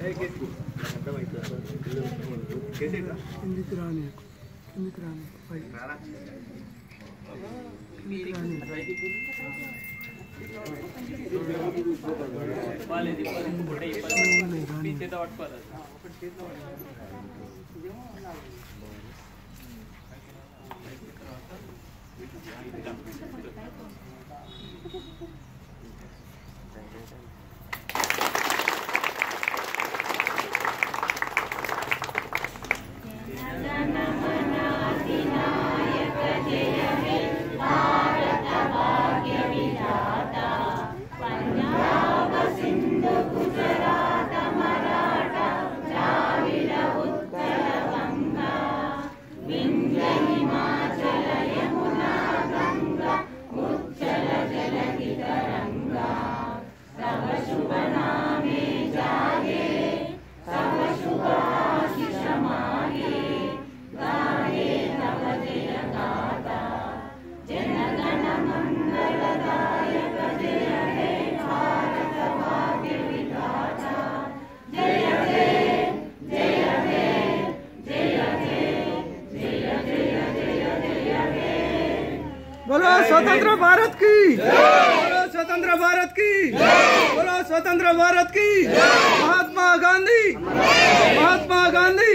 बोलो स्वतंत्र भारत की, बोलो स्वतंत्र भारत की, बोलो स्वतंत्र भारत की। महात्मा गांधी, महात्मा गांधी।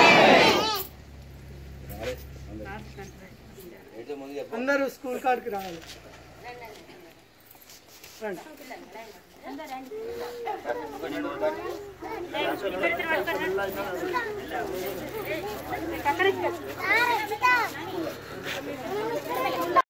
अंदर स्कूल कार्ड की राవాలి రండి